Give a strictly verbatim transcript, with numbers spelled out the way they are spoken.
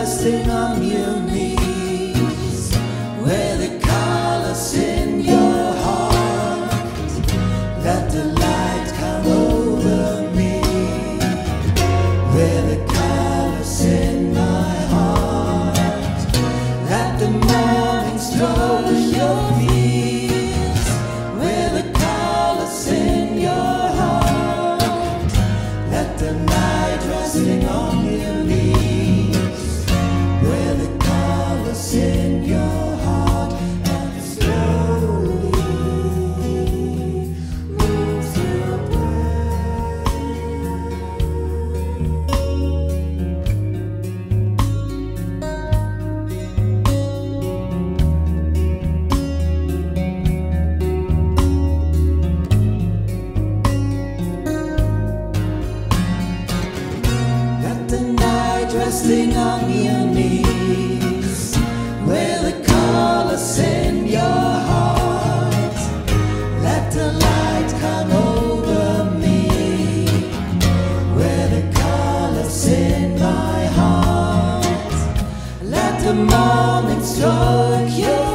resting on your knees, where the colors in your heart, let the light come over me, where the colors in my heart, let the morning stroke your feet, where the colors in your heart, let the night resting on your knees, where the colors in your heart, and slowly moves your resting on your knees, where the colors in your heart, let the light come over me, where the colors in my heart, let the morning stroke your